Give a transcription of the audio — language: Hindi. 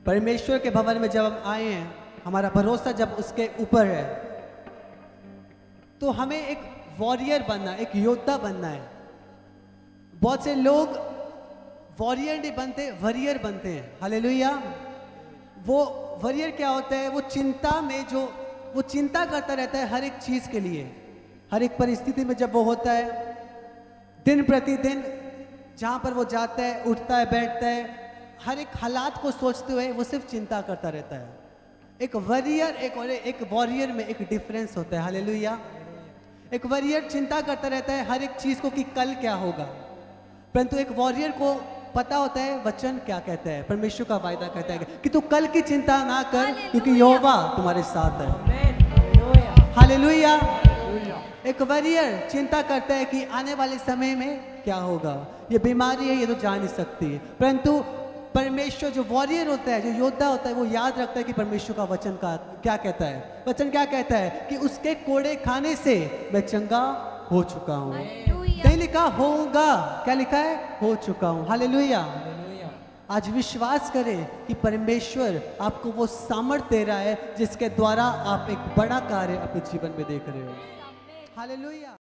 परमेश्वर के भवन में जब हम आए हैं, हमारा भरोसा जब उसके ऊपर है, तो हमें एक वॉरियर बनना, एक योद्धा बनना है। बहुत से लोग वॉरियर नहीं बनते, वरियर बनते हैं। हालेलुया। वो वरियर क्या होता है? वो चिंता में वो चिंता करता रहता है हर एक चीज के लिए, हर एक परिस्थिति में जब वो होता है, दिन प्रतिदिन जहां पर वो जाता है, उठता है, बैठता है, हर एक हालात को सोचते हुए वो सिर्फ चिंता करता रहता है। एक वरियर एक वॉरियर में एक डिफरेंस होता है। हालेलुया। एक वरियर चिंता करता रहता है हर एक चीज को कि कल क्या होगा, परंतु एक वॉरियर को पता होता है वचन क्या कहता है, परमेश्वर का वायदा कहता है कि तू कल की चिंता ना कर, क्योंकि यहोवा तुम्हारे साथ है। हालेलुया। एक वॉरियर चिंता करता है कि आने वाले समय में क्या होगा, ये बीमारी है, ये तो जा नहीं सकती, परंतु परमेश्वर जो वॉरियर होता है, जो योद्धा होता है, वो याद रखता है कि परमेश्वर का वचन का क्या कहता है। वचन क्या कहता है कि उसके कोड़े खाने से मैं चंगा हो चुका हूँ। नहीं लिखा होगा, क्या लिखा है? हो चुका हूँ। हालेलुया। आज विश्वास करें कि परमेश्वर आपको वो सामर्थ्य दे रहा है जिसके द्वारा आप एक बड़ा कार्य अपने जीवन में देख रहे हो। हालेलुया।